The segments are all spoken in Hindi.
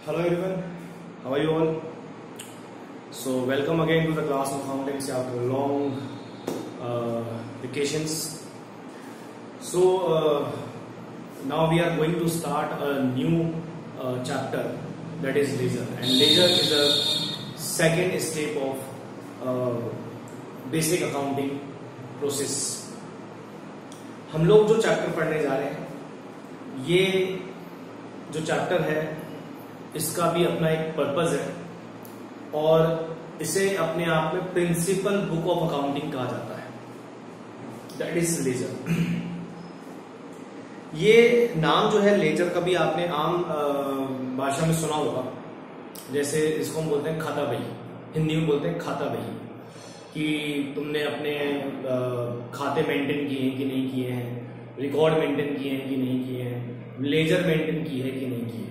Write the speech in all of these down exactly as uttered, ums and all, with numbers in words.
Hello everyone, how are you all? So welcome again to the class of accountancy after long uh, vacations. So uh, now we are going to start a new uh, chapter, that is ledger, and ledger is a second step of uh, basic accounting process. हम लोग जो चैप्टर पढ़ने जा रहे हैं, ये जो चैप्टर है इसका भी अपना एक पर्पस है और इसे अपने आप में प्रिंसिपल बुक ऑफ अकाउंटिंग कहा जाता है, दैट इज लेजर। ये नाम जो है लेजर का भी आपने आम भाषा में सुना होगा, जैसे इसको हम बोलते हैं खाता बही, हिंदी में बोलते हैं खाता बही, कि तुमने अपने खाते मेंटेन किए हैं कि नहीं किए हैं, रिकॉर्ड मेंटेन किए हैं कि नहीं किए हैं, लेजर मेंटेन की है कि नहीं की है।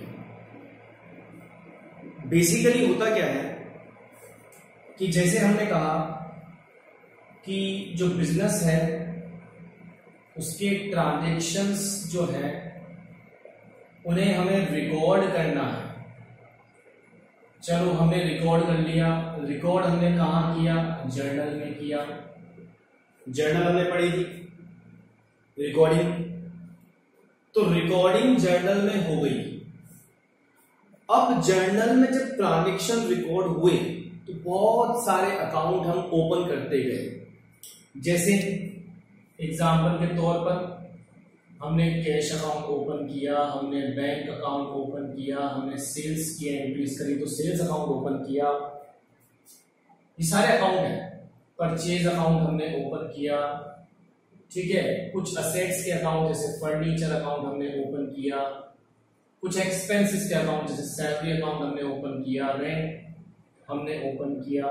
बेसिकली होता क्या है कि जैसे हमने कहा कि जो बिजनेस है उसके ट्रांजैक्शंस जो है उन्हें हमें रिकॉर्ड करना है। चलो हमने रिकॉर्ड कर लिया, रिकॉर्ड हमने कहाँ किया? जर्नल में किया। जर्नल हमने पढ़ी थी रिकॉर्डिंग, तो रिकॉर्डिंग जर्नल में हो गई। अब जर्नल में जब ट्रांजैक्शन रिकॉर्ड हुए तो बहुत सारे अकाउंट हम ओपन करते गए। जैसे एग्जांपल के तौर पर हमने कैश अकाउंट ओपन किया, हमने बैंक अकाउंट ओपन किया, हमने सेल्स की एंट्रीज करी तो सेल्स अकाउंट ओपन किया। ये सारे अकाउंट हैं। परचेज अकाउंट हमने ओपन किया, ठीक है। कुछ असेट्स के अकाउंट जैसे फर्नीचर अकाउंट हमने ओपन किया, कुछ एक्सपेंसेस के अकाउंट जैसे सैलरी अकाउंट हमने ओपन किया, रेंट हमने ओपन किया,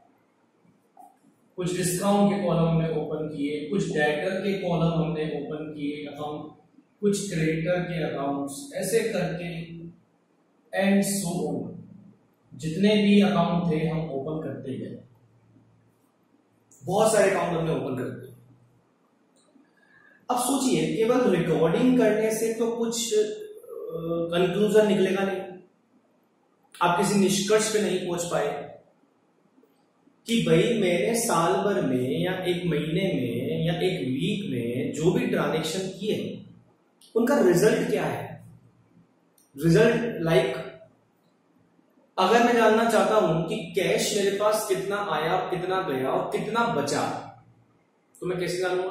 कुछ डिस्काउंट के कॉलम हमने ओपन किए, कुछ डेटर के कॉलम हमने ओपन किए अकाउंट, कुछ क्रेडिटर के अकाउंट्स, ऐसे करके एंड सो ऑन जितने भी अकाउंट थे हम ओपन करते गए। बहुत सारे अकाउंट हमने ओपन कर दिए। अब सोचिए, केवल रिकॉर्डिंग करने से तो कुछ कंक्लूजन uh, निकलेगा नहीं, आप किसी निष्कर्ष पे नहीं पहुंच पाए कि भाई मैंने साल भर में या एक महीने में या एक वीक में जो भी ट्रांजैक्शन किए उनका रिजल्ट क्या है। रिजल्ट लाइक like, अगर मैं जानना चाहता हूं कि कैश मेरे पास कितना आया, कितना गया और कितना बचा, तो मैं कैसे जानूंगा?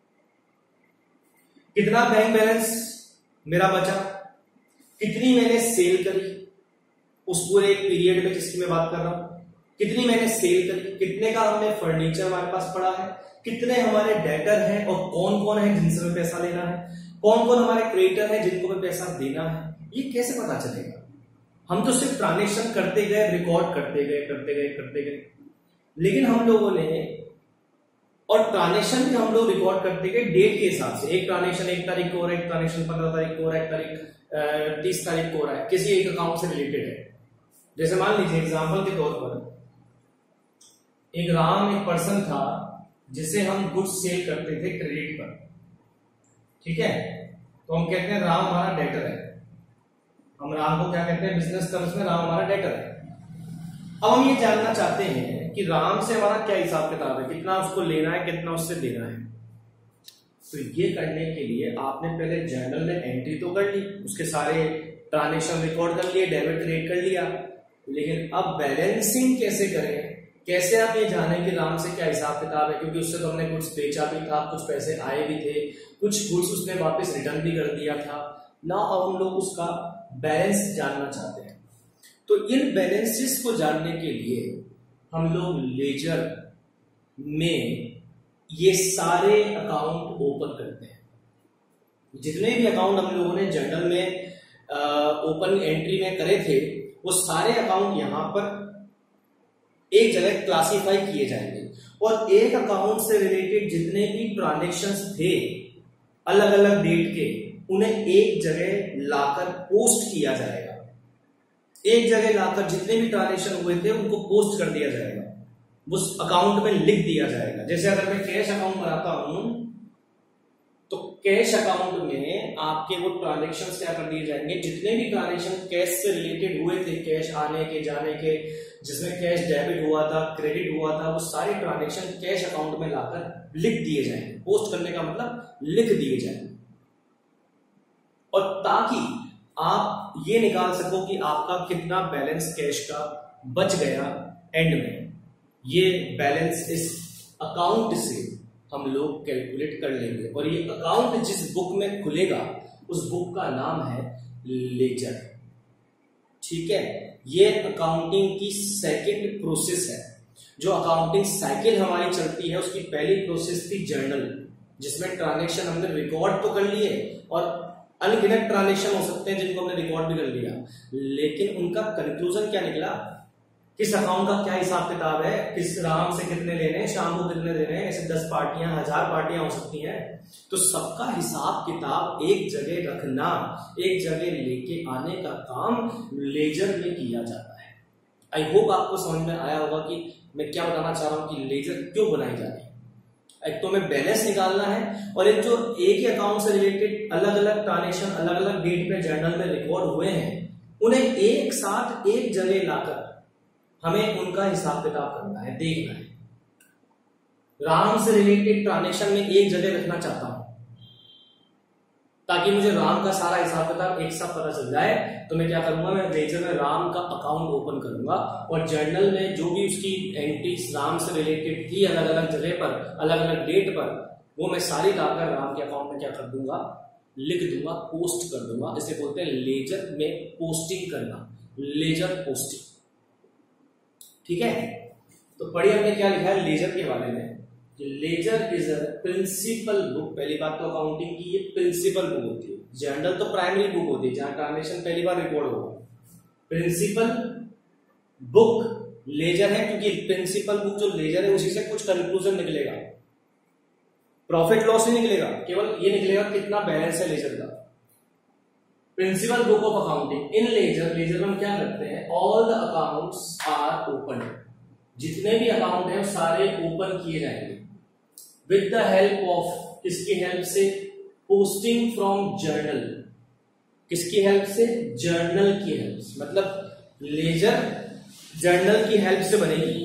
कितना बैंक बैलेंस मेरा बचा, कितनी मैंने सेल करी उस पूरे एक पीरियड में जिसकी मैं बात कर रहा हूं, कितनी मैंने सेल करी, कितने का हमने फर्नीचर हमारे पास पड़ा है, कितने हमारे डेटर हैं और कौन कौन है जिनसे हमें पैसा लेना है, कौन कौन हमारे क्रेडिटर हैं जिनको हमें पैसा देना है, ये कैसे पता चलेगा? हम तो सिर्फ ट्रांजैक्शन करते गए, रिकॉर्ड करते गए करते गए करते गए लेकिन हम लोगों ने, और ट्रांजैक्शन भी हम लोग रिकॉर्ड करते गए डेट के हिसाब से। एक ट्रांजैक्शन एक तारीख को हो रहा है, एक ट्रांजैक्शन पंद्रह तारीख को हो रहा है, एक तारीख तीस तारीख को हो रहा है, किसी एक अकाउंट से रिलेटेड है। जैसे मान लीजिए एग्जांपल के तौर पर एक राम एक पर्सन था जिसे हम गुड्स सेल करते थे क्रेडिट पर, ठीक है। तो हम कहते हैं राम हमारा डेटर है। हम राम को क्या कहते हैं? बिजनेस टर्म्स में राम हमारा डेटर है। अब हम ये जानना चाहते हैं कि राम से हमारा क्या हिसाब किताब है, कितना उसको लेना है, कितना उससे देना है। तो ये करने के लिए आपने पहले जर्नल में एंट्री तो कर ली, उसके सारे ट्रांजैक्शन रिकॉर्ड कर लिए, डेबिट क्रेडिट कर लिया, लेकिन अब बैलेंसिंग कैसे करें? कैसे आप ये जाने कि राम से क्या हिसाब किताब है, क्योंकि उससे तो हमने कुछ बेचा भी था, कुछ पैसे आए भी थे, कुछ गुड्स उसने वापस रिटर्न भी कर दिया था ना। अब हम लोग उसका बैलेंस जानना चाहते हैं। तो इन बैलेंसेस को जानने के लिए हम लोग लेजर में ये सारे अकाउंट ओपन करते हैं। जितने भी अकाउंट हम लोगों ने जर्नल में ओपन एंट्री में करे थे वो सारे अकाउंट यहां पर एक जगह क्लासिफाई किए जाएंगे और एक अकाउंट से रिलेटेड जितने भी ट्रांजैक्शंस थे अलग अलग डेट के, उन्हें एक जगह लाकर पोस्ट किया जाएगा। एक जगह लाकर जितने भी ट्रांजैक्शन हुए थे उनको पोस्ट कर दिया जाएगा, उस अकाउंट में लिख दिया जाएगा। जैसे अगर मैं कैश अकाउंट बनाता हूं तो कैश अकाउंट में आपके वो ट्रांजेक्शन्स क्या कर दिए जाएंगे, जितने भी ट्रांजेक्शन कैश से रिलेटेड हुए थे, कैश आने के जाने के, जिसमें कैश डेबिट हुआ था, क्रेडिट हुआ था, वो सारे ट्रांजेक्शन कैश अकाउंट में लाकर लिख दिए जाएंगे। पोस्ट करने का मतलब लिख दिए जाएंगे, और ताकि आप ये निकाल सको कि आपका कितना बैलेंस कैश का बच गया एंड में। ये बैलेंस इस अकाउंट से हम लोग कैलकुलेट कर लेंगे, और ये अकाउंट जिस बुक में खुलेगा उस बुक का नाम है लेजर। ठीक है, ये अकाउंटिंग की सेकंड प्रोसेस है। जो अकाउंटिंग साइकिल हमारी चलती है उसकी पहली प्रोसेस थी जर्नल, जिसमें ट्रांजेक्शन हमने रिकॉर्ड तो कर लिए, और अनगिनत ट्रांजेक्शन हो सकते हैं जिनको हमने रिकॉर्ड भी कर लिया, लेकिन उनका कंक्लूजन क्या निकला, किस अकाउंट का क्या हिसाब किताब है, किस राम से कितने लेने हैं, शाम को कितने देने हैं, ऐसे दस पार्टियां हजार पार्टियां हो सकती हैं, तो सबका हिसाब किताब एक जगह रखना, एक जगह लेके आने का काम लेजर में किया जाता है। आई होप आपको समझ में आया होगा कि मैं क्या बताना चाह रहा हूं कि लेजर क्यों बनाई जा रही है। एक तो हमें बैलेंस निकालना है, और एक जो एक ही अकाउंट से रिलेटेड अलग अलग ट्रांजेक्शन अलग अलग डेट पे जर्नल में रिकॉर्ड हुए हैं, उन्हें एक साथ एक जगह लाकर हमें उनका हिसाब किताब करना है, देखना है। राम से रिलेटेड ट्रांजेक्शन में एक जगह रखना चाहता हूं ताकि मुझे राम का सारा हिसाब किताब एक साथ पता चल जाए, तो मैं क्या करूंगा, मैं लेजर में राम का अकाउंट ओपन करूंगा, और जर्नल में जो भी उसकी एंट्रीज राम से रिलेटेड थी अलग अलग जगह पर अलग अलग डेट पर, वो मैं सारी लाकर राम के अकाउंट में क्या कर दूंगा, लिख दूंगा, पोस्ट कर दूंगा। इसे बोलते हैं लेजर में पोस्टिंग करना, लेजर पोस्टिंग। ठीक है, तो पढ़िए हमने क्या लिखा है लेजर के बारे में। Ledger is a principal book. पहली बात तो अकाउंटिंग की ये प्रिंसिपल बुक होती है, जर्नल तो प्राइमरी बुक होती है जहां ट्रांजेक्शन पहली बार रिकॉर्ड होगा। प्रिंसिपल बुक लेजर है, क्योंकि प्रिंसिपल बुक जो लेजर है उसी से कुछ कंक्लूजन निकलेगा, प्रॉफिट लॉस नहीं निकलेगा, केवल ये निकलेगा कितना बैलेंस है लेजर का। Principal book of accounting in ledger, ledger में हम क्या करते हैं, all the accounts are open, जितने भी अकाउंट हैं सारे ओपन किए जाएंगे विद द हेल्प ऑफ, किसकी हेल्प से, पोस्टिंग फ्रॉम जर्नल। किसकी हेल्प से, जर्नल की हेल्प से, मतलब लेजर जर्नल की हेल्प से बनेगी।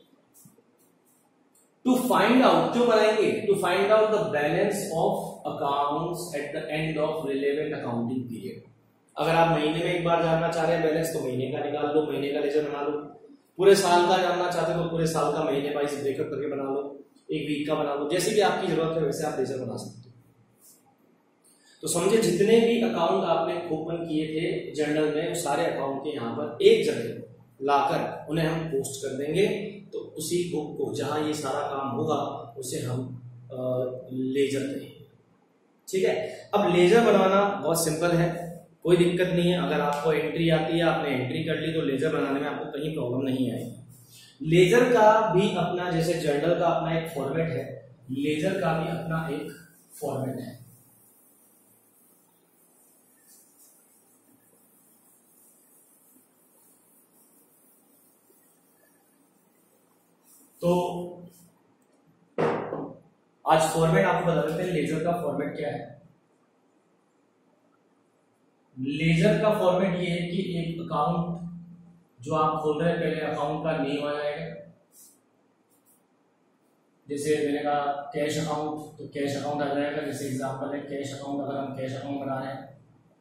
टू फाइंड आउट, क्यों बनाएंगे, to find out the balance of accounts at the end of relevant accounting period. अगर आप महीने में एक बार जानना चाह रहे हैं बैलेंस, तो महीने का निकाल लो, महीने का लेजर बना लो। पूरे साल का जानना चाहते हो तो पूरे साल का महीने वाइज ब्रेकअप करके बना लो, एक वीक का बना लो, जैसी भी आपकी जरूरत है वैसे आप लेजर बना सकते हो। तो समझे, जितने भी अकाउंट आपने ओपन किए थे जर्नल में, सारे अकाउंट के यहाँ पर एक जगह लाकर उन्हें हम पोस्ट कर देंगे, तो उसी बुक को जहां ये सारा काम होगा उसे हम लेजर कहेंगे। ठीक है, अब लेजर बनाना बहुत सिंपल है, कोई दिक्कत नहीं है। अगर आपको एंट्री आती है, आपने एंट्री कर ली, तो लेजर बनाने में आपको कहीं प्रॉब्लम नहीं आएगी। लेजर का भी अपना, जैसे जर्नल का अपना एक फॉर्मेट है, लेजर का भी अपना एक फॉर्मेट है। तो आज फॉर्मेट आपको बता देते हैं लेजर का फॉर्मेट क्या है। लेजर का फॉर्मेट ये है कि एक अकाउंट जो आप खोल रहे हैं, पहले अकाउंट का नेम आ जाएगा, जैसे मैंने कहा कैश अकाउंट, तो कैश अकाउंट आ जाएगा, जैसे एग्जांपल है कैश अकाउंट, अगर हम कैश अकाउंट बना रहे हैं।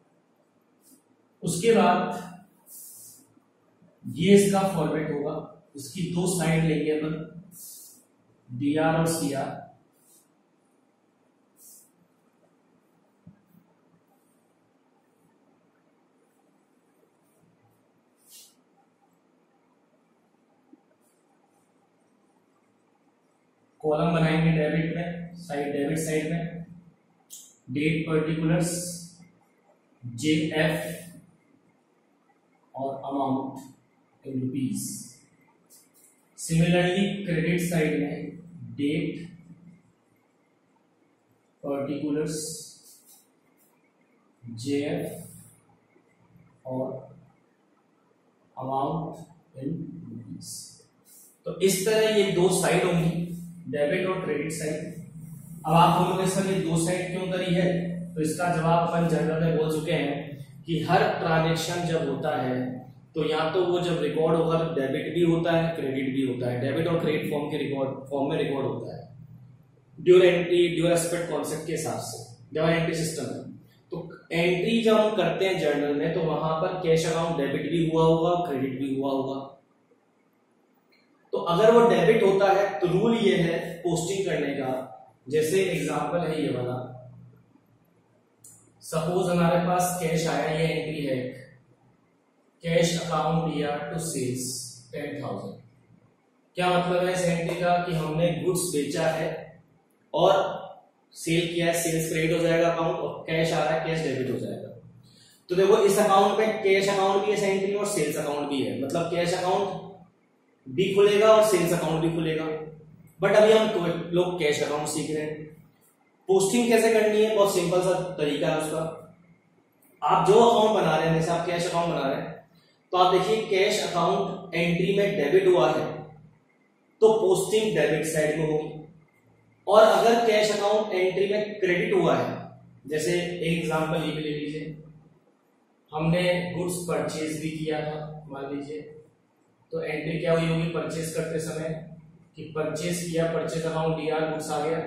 उसके बाद ये इसका फॉर्मेट होगा, इसकी दो साइड लेंगे अपन, डी आर और सी आर। कॉलम बनाएंगे डेबिट में, साइड डेबिट साइड में डेट पर्टिकुलर्स जे एफ और amount in rupees. Similarly credit side में डेट पर्टिकुलर्स जे एफ और अमाउंट इन रुपीज। तो इस तरह ये दो साइड होंगी, डेबिट और क्रेडिट साइड। अब आप बोलोगे सर ये दो साइड क्यों करी है, तो इसका जवाब अपन जनरल में बोल चुके हैं कि हर ट्रांजेक्शन जब होता है तो या तो वो जब रिकॉर्ड होगा तो डेबिट भी होता है क्रेडिट भी होता है, डेबिट और क्रेडिट फॉर्म के रिकॉर्ड फॉर्म में रिकॉर्ड होता है dual entry dual aspect concept के हिसाब से जब एंट्री सिस्टम है। तो एंट्री जब हम करते हैं जर्नल में तो वहां पर कैश अकाउंट डेबिट भी हुआ होगा क्रेडिट भी हुआ होगा। तो अगर वो डेबिट होता है तो रूल ये है पोस्टिंग करने का, जैसे एग्जांपल है ये वाला, सपोज हमारे पास कैश आया, ये एंट्री है कैश अकाउंट ईयर टू सेल्स टेन थाउजेंड। क्या मतलब है इस एंट्री का कि हमने गुड्स बेचा है और सेल किया है, सेल्स क्रेडिट हो जाएगा अकाउंट और कैश आ रहा है कैश डेबिट हो जाएगा। तो देखो इस अकाउंट में कैश अकाउंट भी है एंट्री और सेल्स अकाउंट भी है, मतलब कैश अकाउंट भी खुलेगा और सेल्स अकाउंट भी खुलेगा। बट अभी हम तो लोग कैश अकाउंट सीख रहे हैं। पोस्टिंग कैसे करनी है, बहुत सिंपल सा तरीका है उसका। आप जो अकाउंट बना रहे हैं, जैसे आप कैश अकाउंट बना रहे हैं तो आप देखिए कैश अकाउंट एंट्री में डेबिट हुआ है तो पोस्टिंग डेबिट साइड में होगी, और अगर कैश अकाउंट एंट्री में क्रेडिट हुआ है, जैसे एक एग्जांपल ये भी ले लीजिए, हमने गुड्स परचेज भी किया था मान लीजिए, तो एंट्री क्या हुई होगी परचेज करते समय कि परचेज किया, परचेज अकाउंट दिया, गुड्स आ गया।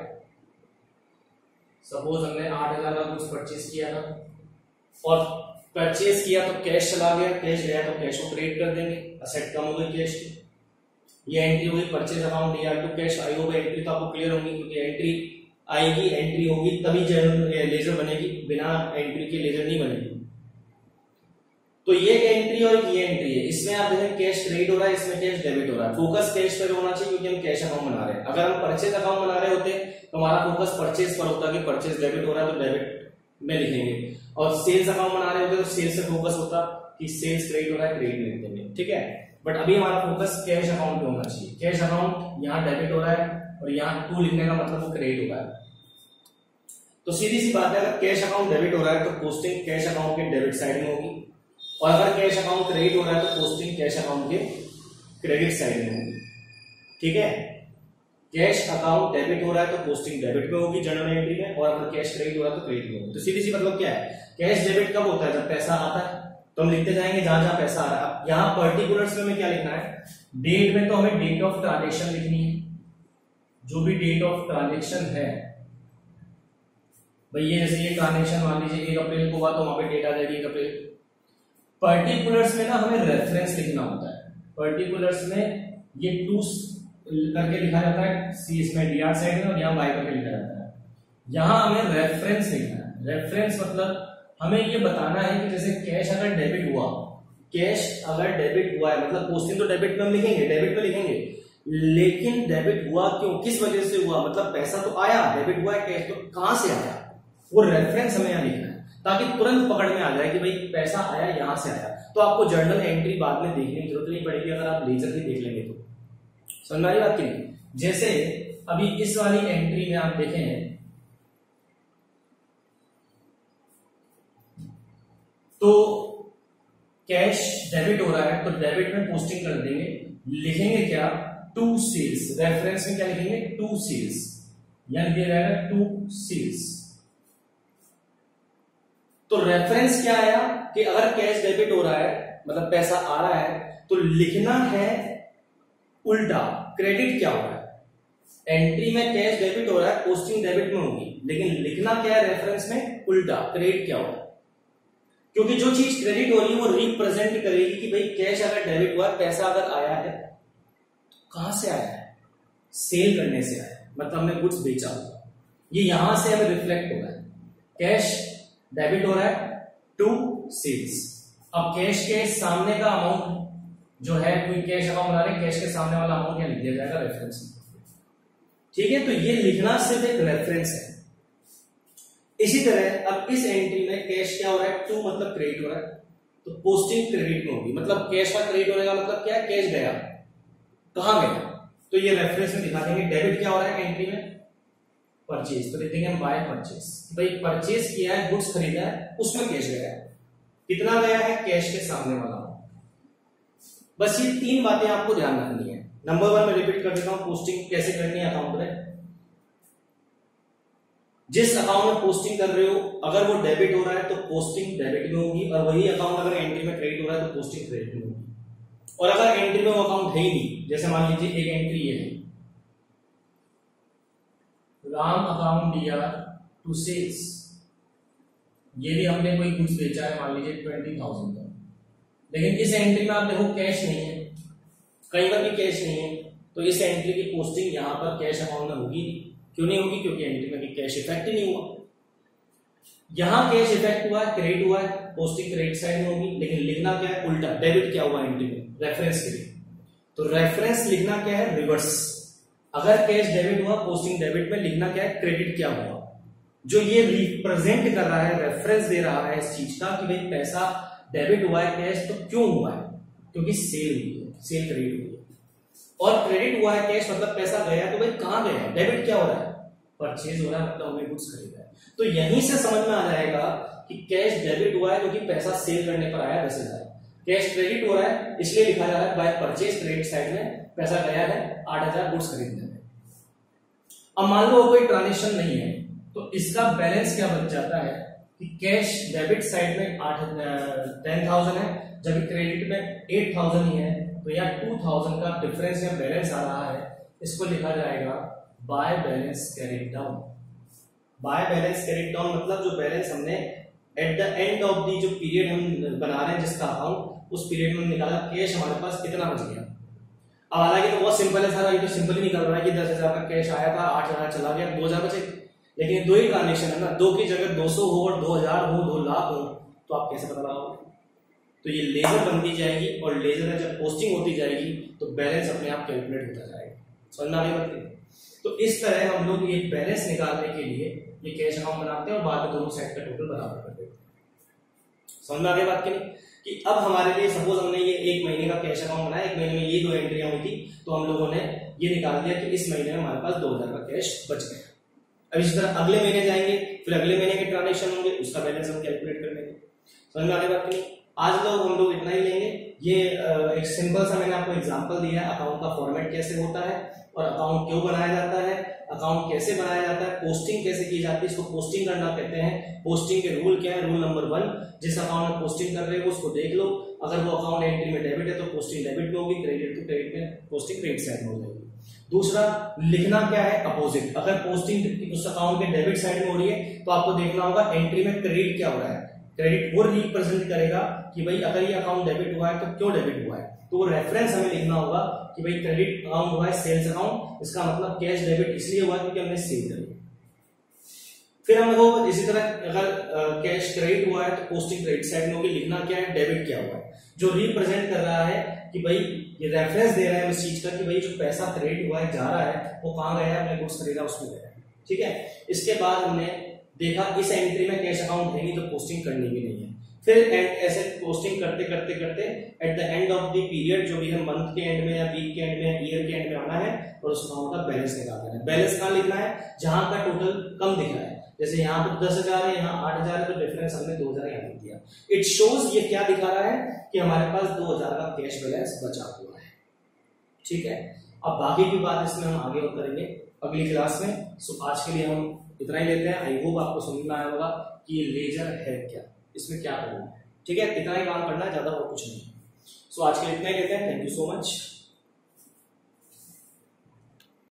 सपोज हमने आठ हजार का गुड्स परचेज किया था और परचेज किया तो कैश चला गया, कैश गया तो कैश को क्रेडिट कर देंगे, असेट कम हो गई कैश की। ये एंट्री होगी परचेज अकाउंट ईयर टू कैश आई होगा, एंट्री तो आपको क्लियर होगी क्योंकि एंट्री आएगी, एंट्री होगी तभी लेजर बनेगी, बिना एंट्री के लेजर नहीं बनेगी। तो ये एंट्री और ये एंट्री है, इसमें आप देखें कैश क्रेडिट हो रहा है, इसमें कैश डेबिट हो रहा है। फोकस कैश पर होना चाहिए क्योंकि हम कैश अकाउंट बना रहे हैं। अगर हम परचेज अकाउंट बना रहे होते तो हमारा फोकस परचेज पर होता कि परचेज डेबिट हो रहा है तो डेबिट में लिखेंगे, और सेल्स अकाउंट बना रहे होते तो सेल्स से फोकस होता कि सेल्स क्रेडिट हो रहा है क्रेडिट लिख देंगे, ठीक है। बट अभी हमारा फोकस कैश अकाउंट पे होना चाहिए। कैश अकाउंट यहाँ डेबिट हो रहा है और यहाँ टू लिखने का मतलब वो क्रेडिट हो रहा है। तो सीधी सी बात है, अगर कैश अकाउंट डेबिट हो रहा है तो पोस्टिंग कैश अकाउंट के डेबिट साइड में होगी, और अगर कैश अकाउंट क्रेडिट हो रहा है तो पोस्टिंग कैश अकाउंट के क्रेडिट साइड में होगी, ठीक है। कैश अकाउंट डेबिट हो रहा है तो पोस्टिंग डेबिट में होगी जर्नल एंट्री में, और अगर कैश क्रेडिट हो रहा है तो क्रेडिट में होगी। तो सीधी सी मतलब क्या है, कैश डेबिट कब होता है, जब पैसा आता है तो हम लिखते जाएंगे जहां जहां पैसा आ रहा है। अब यहाँ पर्टिकुलर्स में हमें क्या लिखना है, डेट में तो हमें डेट ऑफ ट्रांजेक्शन लिखनी है, जो भी डेट ऑफ ट्रांजेक्शन है भाई, ये जैसे ये ट्रांजेक्शन मान लीजिए एक अप्रैल को हुआ तो वहां पे डेट आ जाएगी एक अप्रैल। पर्टिकुलर्स में ना हमें रेफरेंस लिखना होता है, पर्टिकुलर्स में ये टू करके लिखा जाता है, सी इसमें डी आर साइड में और यहाँ वाई करके लिखा जाता है। यहाँ हमें रेफरेंस लिखना है। रेफरेंस मतलब हमें ये बताना है कि जैसे कैश अगर डेबिट हुआ, कैश अगर डेबिट हुआ है मतलब पोस्टिंग तो डेबिट में हम लिखेंगे, डेबिट में लिखेंगे, लेकिन डेबिट हुआ क्यों, किस वजह से हुआ, मतलब पैसा तो आया, डेबिट हुआ है कैश, तो कहां से आया, वो रेफरेंस हमें यहाँ लिखना है ताकि तुरंत पकड़ में आ जाए कि भाई पैसा आया यहां से आया। तो आपको जर्नल एंट्री बाद में देखने की जरूरत नहीं पड़ेगी, अगर आप लेजर ही देख लेंगे तो। समझ में आई बात की नहीं? जैसे अभी इस वाली एंट्री में आप देखें तो कैश डेबिट हो रहा है तो डेबिट में पोस्टिंग कर देंगे, लिखेंगे क्या, टू सेल्स। रेफरेंस में क्या लिखेंगे, टू सेल्स, यानी दिया जाएगा टू सेल्स। तो रेफरेंस क्या आया कि अगर कैश डेबिट हो रहा है मतलब पैसा आ रहा है तो लिखना है उल्टा, क्रेडिट क्या हो रहा है। एंट्री में कैश डेबिट हो रहा है, पोस्टिंग डेबिट में होगी, लेकिन लिखना क्या है रेफरेंस में, उल्टा, क्रेडिट क्या हो रहा है। क्योंकि जो चीज क्रेडिट हो रही है वो रिप्रेजेंट करेगी कि भाई कैश अगर डेबिट हुआ, पैसा अगर आया है कहां से आया है, सेल करने से आया है, मतलब हमने गुड्स बेचा हुआ, ये यहां से हमें रिफ्लेक्ट हो रहा है। कैश डेबिट हो रहा है टू सेल्स। अब कैश के सामने का अमाउंट जो है, कोई कैश अकाउंट बना रहे, कैश के सामने वाला अमाउंट यहां लिख दिया जाएगा रेफरेंस में, ठीक है। तो ये लिखना सिर्फ एक रेफरेंस है। इसी तरह अब इस एंट्री में कैश क्या हो रहा है, टू मतलब क्रेडिट हो रहा है, तो पोस्टिंग क्रेडिट में होगी, मतलब कैश का क्रेडिट होने का मतलब क्या है, कैश गया, कहां गया, तो ये रेफरेंस में दिखा देंगे। डेबिट क्या हो रहा है एंट्री में, परचेज, तो लिखेंगे हम बाय परचेज, भाई परचेज किया है, गुड्स खरीदा है, उसमें कैश गया है, कितना गया है, कैश के सामने वाला। बस ये तीन बातें आपको ध्यान रखनी है। नंबर वन में रिपीट कर देता हूं, पोस्टिंग कैसे करनी है अकाउंट में। जिस अकाउंट में पोस्टिंग कर रहे हो अगर वो डेबिट हो रहा है तो पोस्टिंग डेबिट में होगी, और वही अकाउंट अगर एंट्री में क्रेडिट हो रहा है तो पोस्टिंग क्रेडिट में होगी। और अगर एंट्री में वो अकाउंट है ही नहीं, जैसे मान लीजिए एक एंट्री ये है, Ram account DR to sales, ये भी हमने कोई कुछ बेचा है मान लीजिए ट्वेंटी थाउजेंड का, लेकिन इस एंट्री में आप देखो कैश नहीं है, कहीं पर भी कैश नहीं है, तो इस एंट्री की पोस्टिंग यहाँ पर कैश अकाउंट में होगी। क्यों नहीं होगी? क्योंकि एंट्री में भी कैश इफेक्ट ही नहीं हुआ। यहां कैश इफेक्ट हुआ है, क्रेडिट हुआ है, पोस्टिंग क्रेडिट साइड में होगी, लेकिन लिखना क्या है? उल्टा, डेबिट क्या हुआ एंट्री में? रेफरेंस के लिए। तो रेफरेंस लिखना क्या है? रिवर्स। अगर कैश डेबिट हुआ, पोस्टिंग डेबिट में, लिखना क्या है? क्रेडिट क्या हुआ? जो ये रिप्रेजेंट कर रहा है, रेफरेंस दे रहा है इस चीज का कि भाई पैसा डेबिट हुआ है कैश, तो क्यों हुआ है? क्योंकि सेल हुई है, सेल क्रेडिट हुई है। और क्रेडिट हुआ है कैश, मतलब पैसा गया, तो भाई कहां गया? डेबिट क्या हो रहा है? परचेज हो रहा है, मतलब हमने गुड्स खरीदा है। तो यहीं से समझ में आ जाएगा कि कैश डेबिट हुआ है क्योंकि पैसा सेल करने पर आया दस हजार। कैश क्रेडिट हो रहा है इसलिए लिखा जा रहा है बाय परचेज, क्रेडिट साइड में पैसा गया है आठ हजार गुड्स खरीदने में। अब मान लो कोई ट्रांजेक्शन नहीं है, तो इसका बैलेंस क्या बच जाता है कि कैश डेबिट साइड में आठ टेन थाउजेंड है, जबकि क्रेडिट में एट थाउजेंड ही है, तो यहाँ टू थाउजेंड का डिफरेंस या बैलेंस आ रहा है, इसको लिखा जाएगा by balance carried down. By balance carried down मतलब जो बैलेंस हमने at the end of the जो पीरियड हम बना रहे हैं जिसका अकाउंट, उस पीरियड में निकाला कैश हमारे पास कितना बच गया। अब हालांकि तो बहुत सिंपल है सारा, ये तो सिंपल ही निकल रहा है कि दस हजार का कैश आया था, आठ हजार चला गया, दो हजार बचे। लेकिन दो ही ट्रांजेक्शन है ना, दो की जगह दो सौ हो और दो हजार हो, दो लाख हो, तो आप कैसे पता लगाओगे? तो ये लेजर बनती जाएगी और लेजर में जब पोस्टिंग होती जाएगी तो बैलेंस अपने आप कैलकुलेट होता जाएगा। समझ में आ रही बात? तो इस तरह हम लोग ये बैलेंस निकालने के लिए ये कैश अकाउंट बनाते हैं और बाद में दोनों साइड का टोटल बराबर कर देते हैं। समझ में आ गई बात की नहीं? कि अब हमारे लिए सपोज हमने ये एक महीने का कैश अकाउंट बनाया, एक महीने में ये दो एंट्रियां हुई थी, तो हम लोगों ने ये निकाल दिया कि इस महीने में हमारे पास दो हजार का कैश बच गया। अब इसी तरह अगले महीने जाएंगे, फिर अगले महीने के ट्रांजेक्शन होंगे, उसका बैलेंस हम कैलकुलेट कर लेंगे। समझ में आ गई बात की नहीं? आज लोग हम लोग इतना ही लेंगे। ये एक सिंपल सा मैंने आपको एग्जांपल दिया है, अकाउंट का फॉर्मेट कैसे होता है और अकाउंट क्यों बनाया जाता है, अकाउंट कैसे बनाया जाता है, पोस्टिंग कैसे की जाती है, इसको पोस्टिंग करना कहते हैं। पोस्टिंग के रूल क्या है? रूल नंबर वन, जिस अकाउंट में पोस्टिंग कर रहे हो उसको देख लो, अगर वो अकाउंट एंट्री में डेबिट है तो पोस्टिंग डेबिट में होगी, क्रेडिट तो क्रेडिट में, पोस्टिंग क्रेडिट साइड में हो जाएगी। दूसरा, लिखना क्या है? अपोजिट। अगर पोस्टिंग उस अकाउंट के डेबिट साइड में हो रही है तो आपको देखना होगा एंट्री में क्रेडिट क्या हो रहा है। क्रेडिट वो रिप्रेजेंट करेगा कि भाई अगर ये अकाउंट डेबिट हुआ है तो क्यों डेबिट हुआ है, तो वो रेफरेंस हमें लिखना होगा कि भाई क्रेडिट अकाउंट हुआ है सेल्स अकाउंट, इसका मतलब कैश डेबिट इसलिए हुआ क्योंकि हमने सेल करी। फिर हम लोग इसी तरह अगर कैश क्रेडिट हुआ है तो पोस्टिंग क्रेडिट साइड में होगी, लिखना क्या है? डेबिट क्या हुआ है, जो रिप्रेजेंट कर रहा है कि भाई ये रेफरेंस दे रहा है उस चीज का कि भाई जो पैसा क्रेडिट हुआ है जा रहा है वो कहां गया है? हमने गुड्स खरीदा उसमें गया। ठीक है, इसके बाद हमने देखा इस एंट्री में कैश अकाउंट है नहीं तो पोस्टिंग करनी भी नहीं है। फिर ऐसे पोस्टिंग करते करते करते at the end of the period, जो भी है मंथ के एंड में या वीक के एंड में, ईयर के एंड में आना है और उस अकाउंट का बैलेंस निकाल देना है। बैलेंस कहां लिखना है? जहां का टोटल कम दिख रहा है, जैसे यहाँ पे दस हजार है, यहाँ आठ हजार है, तो डिफरेंस हमने दो हजार यहाँ लिख दिया। इट शोज ये क्या दिखा रहा है कि हमारे पास दो हजार का कैश बैलेंस बचा हुआ है। ठीक है, अब बाकी की बात इसमें हम आगे और करेंगे अगली क्लास में। सो आज के लिए हम इतना ही लेते हैं। आई होप आपको समझ में आया होगा कि ये लेजर है क्या, इसमें क्या करना है। ठीक है, इतना ही काम करना है, ज्यादा और कुछ नहीं। सो आज के लिए इतना ही लेते हैं। Thank you so much.